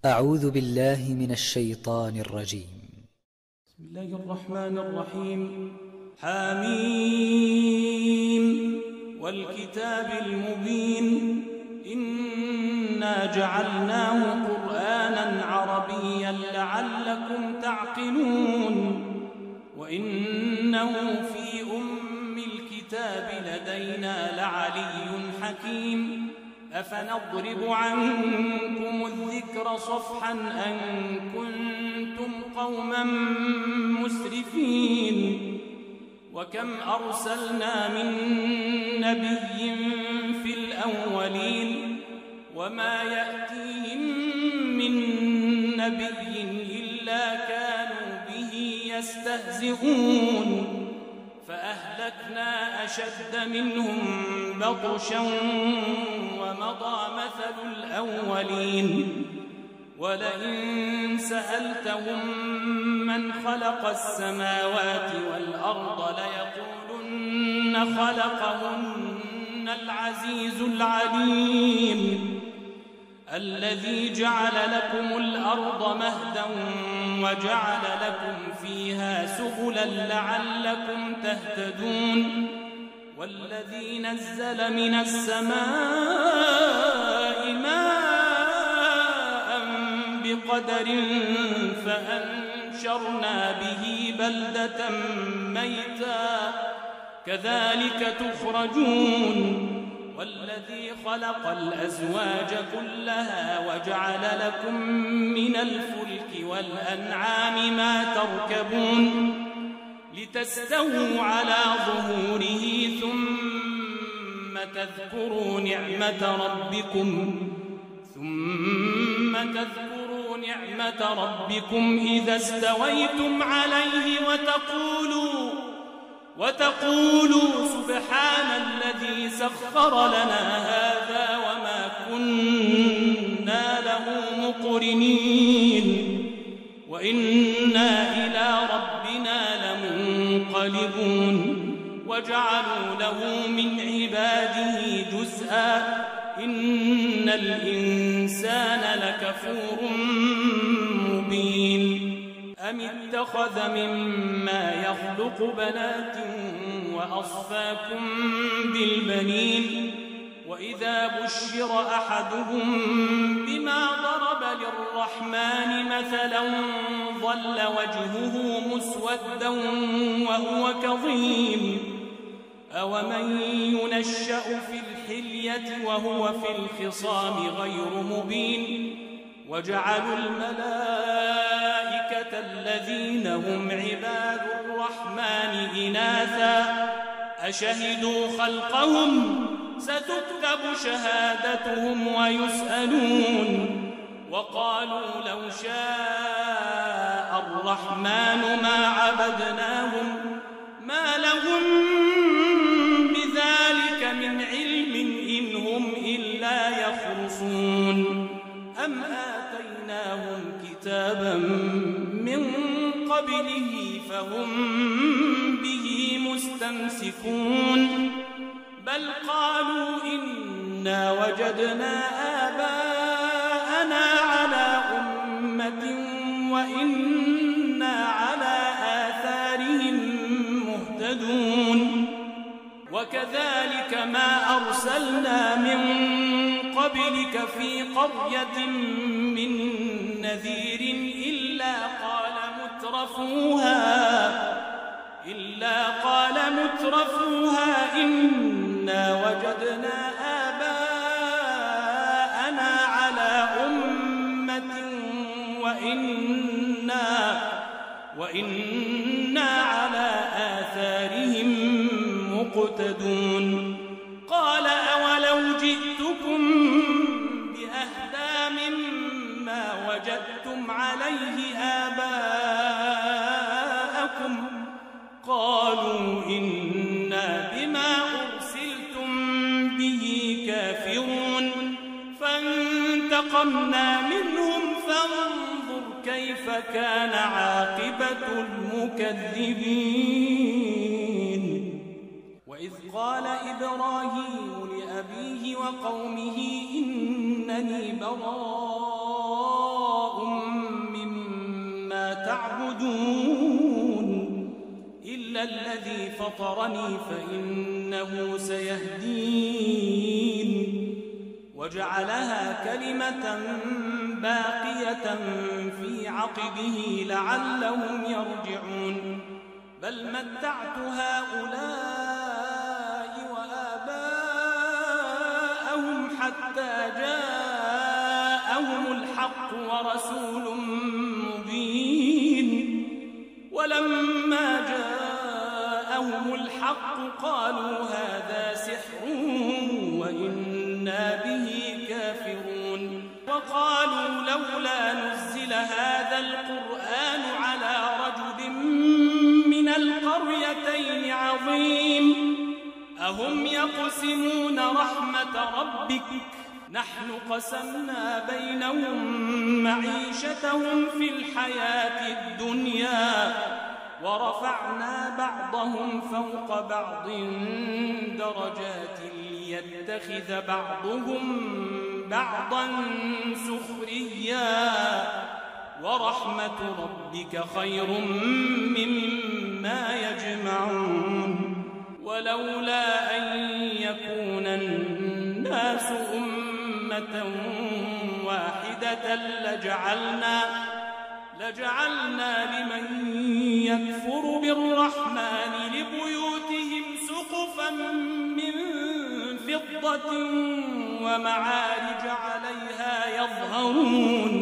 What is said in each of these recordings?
أعوذ بالله من الشيطان الرجيم. بسم الله الرحمن الرحيم. حميم والكتاب المبين إنا جعلناه قرآنا عربيا لعلكم تعقلون وإنه في أم الكتاب لدينا لعلي حكيم أفنضرب عنكم الذكر صفحا أن كنتم قوما مسرفين وكم أرسلنا من نبي في الأولين وما يأتيهم من نبي إلا كانوا به يستهزئون فأهلكنا أشد منهم بطشا ومضى مثل الأولين ولئن سألتهم من خلق السماوات والأرض ليقولن خلقهن العزيز العليم الذي جعل لكم الأرض مهدا وجعل لكم فيها سبلا لعلكم تهتدون والذي نزل من السماء ماء بقدر فأنشرنا به بلدة ميتا كذلك تخرجون والذي خلق الأزواج كلها وجعل لكم من الفلك والأنعام ما تركبون لتستووا على ظهوره ثم تذكروا نعمة ربكم إذا استويتم عليه وتقولوا سبحان الذي سخر لنا هذا وما كنا له مقرنين وإنا إلى ربنا لمنقلبون وجعلوا له من عباده جزءا إن الإنسان لكفور مبين أم اتخذ مما يخلق بنات وأصفاكم بالبنين وإذا بشر أحدهم بما ضرب للرحمن مثلا ظل وجهه مسودا وهو كظيم أومن ينشأ في الحلية وهو في الخصام غير مبين وجعلوا الملائكة الذين هم عباد الرحمن إناثا أشهدوا خلقهم ستكتب شهادتهم ويسألون وقالوا لو شاء الرحمن ما عبدناهم ما لهم بذلك من علم إن هم إلا يخرصون أم آتيناهم كتابا من قبله فهم به مستمسكون بل قالوا إنا وجدنا آباءنا على أمة وإنا على آثارهم مهتدون وكذلك ما أرسلنا من قبلك في قرية من نذير إلا قال مترفوها إنا وجدنا آباءنا على أمة وإنا على آثارهم مقتدون قال أولو جئتكم بأهدى مما وجدتم عليه آباءكم قالوا إنا بما أرسلتم به كافرون فانتقمنا منهم فانظر كيف كان عاقبة المكذبين وإذ قال إبراهيم لأبيه وقومه إنني براء يعبدون إلا الذي فطرني فإنه سيهدين وجعلها كلمة باقية في عقبه لعلهم يرجعون بل متعت هؤلاء وآباءهم حتى جاءهم الحق ورسول مبين ولما جاءهم الحق قالوا هذا سحر وإنا به كافرون وقالوا لولا نزل هذا القرآن على رجل من القريتين عظيم أهم يقسمون رحمة ربك نحن قسمنا بينهم معيشتهم في الحياة الدنيا ورفعنا بعضهم فوق بعض درجات ليتخذ بعضهم بعضا سخريا ورحمة ربك خير مما يجمعون ولولا أن يكون الناس أمة واحدة لجعلنا لمن يكفر بالرحمن لبيوتهم سقفا من فضة ومعارج عليها يظهرون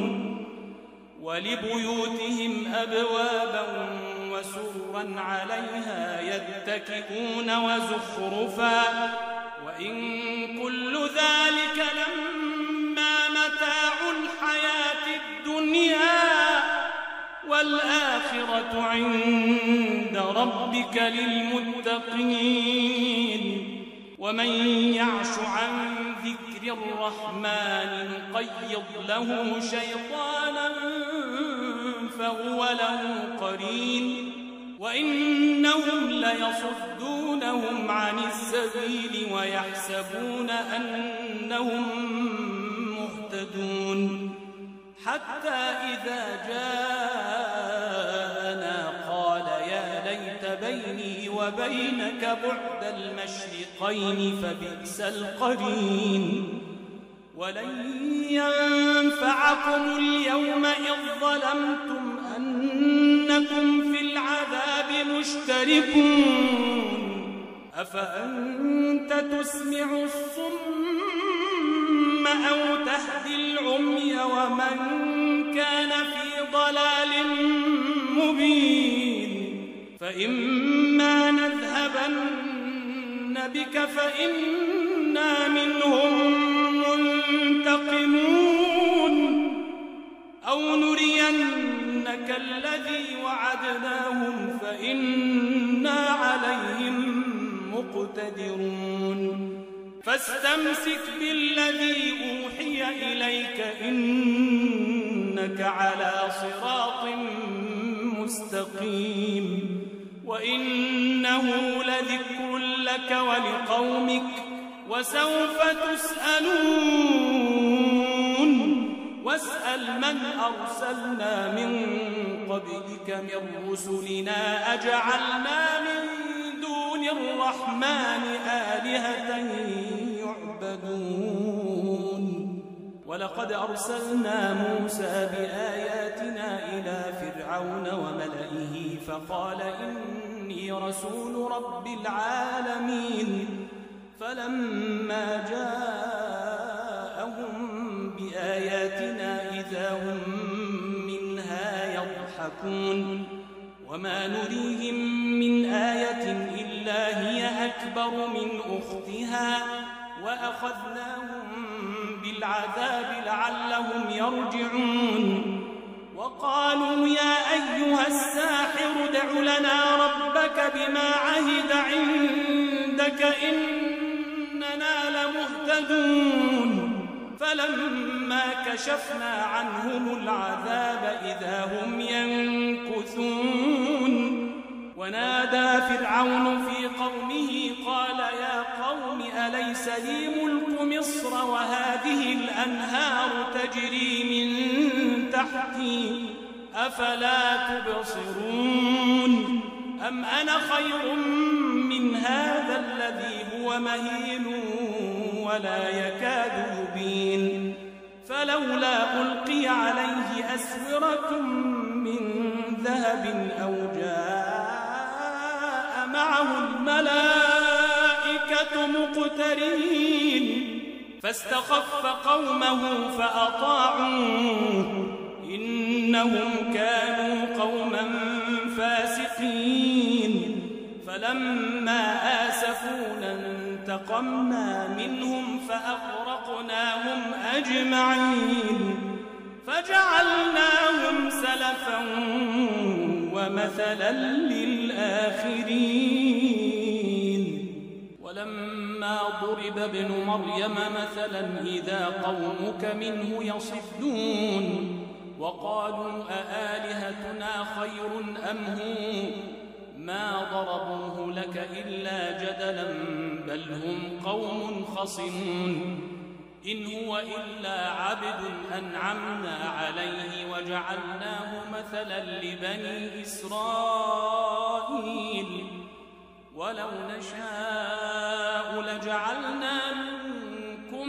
ولبيوتهم أبوابا وسررا عليها يتكئون وزخرفا وإن كل ذلك لما متاع الحياة الدنيا والآخرة عند ربك للمتقين ومن يعش عن ذكر الرحمن نقيض له شيطانا فهو له قرين وإنهم ليصدونهم عن السبيل ويحسبون أنهم مهتدون حتى إذا جاءنا قال يا ليت بيني وبينك بعد المشرقين فبئس القرين ولن ينفعكم اليوم إذ ظلمتم أنكم في العذاب مشتركون أفأنت تسمع الصم أو تهدي العمي ومن كان في ضلال مبين فإما نذهبن بك فإنا منهم منتقمون أو نرينك الذي وعدناهم فإنا عليهم مقتدرون فاستمسك بالذي أوحي إليك إنك على صراط مستقيم وإنه لذكر لك ولقومك وسوف تسألون واسأل من أرسلنا من قبلك من رسلنا أجعلنا من دون الرحمن آلهة يعبدون ولقد أرسلنا موسى بآياتنا إلى فرعون وملئه فقال إني رسول رب العالمين فلما جاءهم بآياتنا إذا هم منها يضحكون وما نريهم من آية إلا هي أكبر من أختها وأخذناهم بالعذاب لعلهم يرجعون وقالوا يا أيها الساحر ادع لنا ربك بما عهد عندك إننا لمهتدون فلما كشفنا عنهم العذاب إذا هم ينكثون ونادى فرعون في قومه قال يا قوم أليس لي ملك مصر وهذه الأنهار تجري من تحتي أفلا تبصرون أم أنا خير من هذا الذي هو مهين ولا يكاد يبين فلولا ألقي عليه أسورة من ذهب أو جاء معه الملائكة مقترنين فاستخف قومه فأطاعوه إنهم كانوا قوما فاسقين فلما آسفونا انتقمنا منهم فأغرقناهم أجمعين فجعلناهم سلفا ومثلا للآخرين ولما ضرب ابن مريم مثلا إذا قومك منه يصدون وقالوا أآلهتنا خير أم هو ما ضربوه لك إلا جدلا بل هم قوم خصمون إن هو إلا عبد أنعمنا عليه وجعلناه مثلا لبني إسرائيل ولو نشاء لجعلنا منكم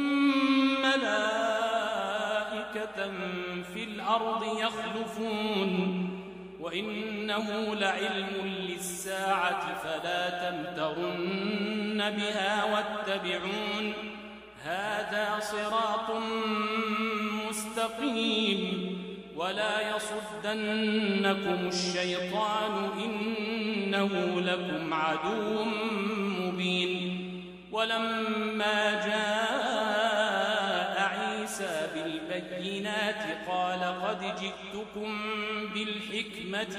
ملائكة في الأرض يخلفون وإنه لعلم للساعة فلا تمترن بها واتبعون هذا صراط مستقيم ولا يصدنكم الشيطان إنه لكم عدو مبين ولما جاء عيسى بالبينات قال قد جئتكم بالحكمة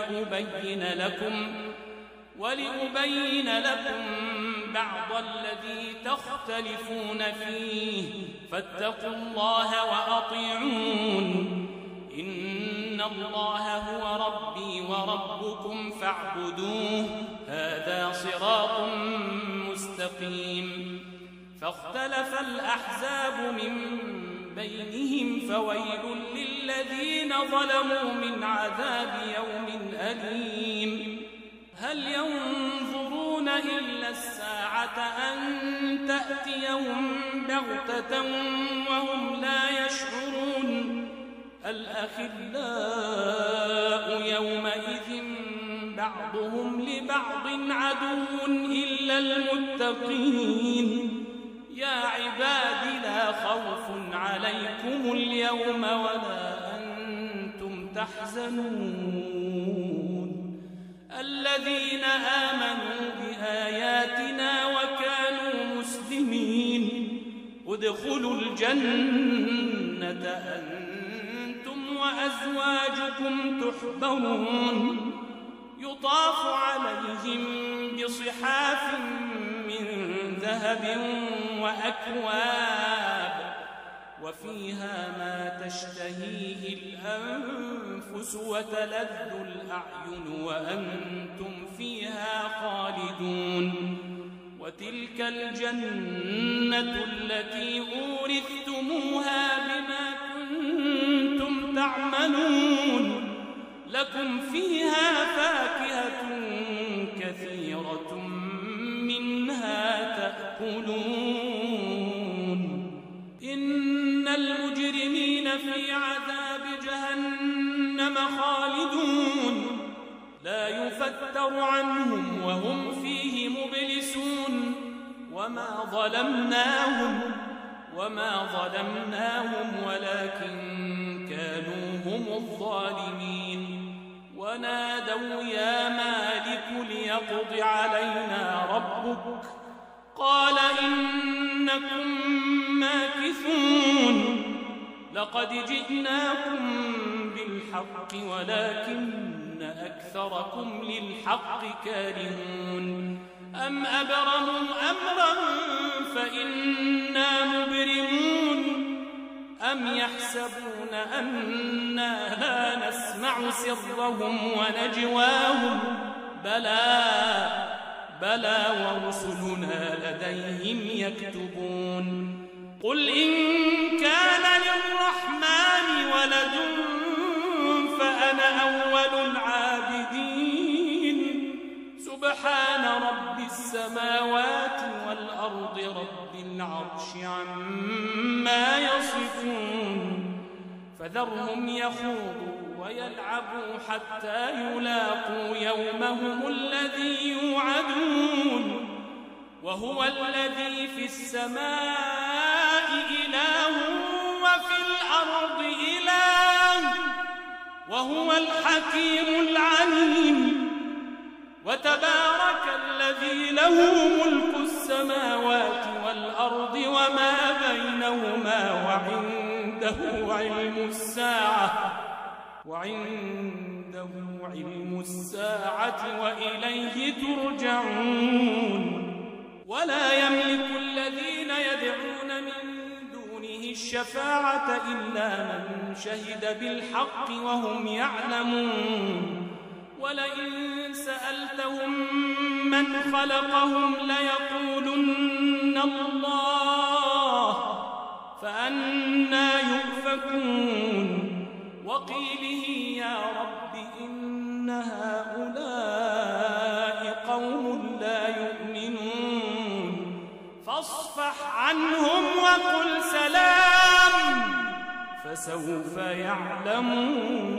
ولأبين لكم بعض الذي تختلفون فيه فاتقوا الله وأطيعون إن الله هو ربي وربكم فاعبدوه هذا صراط مستقيم فاختلف الأحزاب من بينهم فويل للذين ظلموا من عذاب يوم أليم هل ينظرون إلا الساعة أن تأتيهم بغتة وهم لا يشعرون الأخلاء يومئذ بعضهم لبعض عدو إلا المتقين يا عباد لا خوف عليكم اليوم ولا أنتم تحزنون الذين آمنوا بآياتنا وكانوا مسلمين ادخلوا الجنة أنتم وأزواجكم تحبرون يطاف عليهم بصحاف من ذهب وأكواب وفيها ما تشتهيه الأنفس وتلذ الأعين وأنتم فيها خالدون وتلك الجنة التي أورثتموها بما كنتم تعملون لكم فيها فاكهة كثيرة منها تأكلون إن المجرمين في عذاب جهنم خالدون لا يفتر عنهم وهم فيه مبلسون وما ظلمناهم ولكن كانوا هم الظالمين ونادوا يا مالك ليقض علينا ربك قال إنكم ماكثون لقد جئناكم بالحق ولكن أكثركم للحق كارهون أم أبرموا أمرا فإنا مبرمون أم يحسبون أنا لا نسمع سرهم ونجواهم بلى ورسلنا لديهم يكتبون قل إن كان للرحمن ولد فأنا سبحان رب السماوات والأرض رب العرش عما يصفون فذرهم يخوضوا ويلعبوا حتى يلاقوا يومهم الذي يوعدون وهو الذي في السماء إله وفي الأرض إله وهو الحكيم العليم وتبارك الذي له ملك السماوات والأرض وما بينهما وعنده علم الساعة وإليه ترجعون ولا يملك الذين يدعون من دونه الشفاعة إلا من شهد بالحق وهم يعلمون ولئن سألتهم من خلقهم ليقولن الله فأنى يؤفكون وقيله يا رب إن هؤلاء قوم لا يؤمنون فاصفح عنهم وقل سلام فسوف يعلمون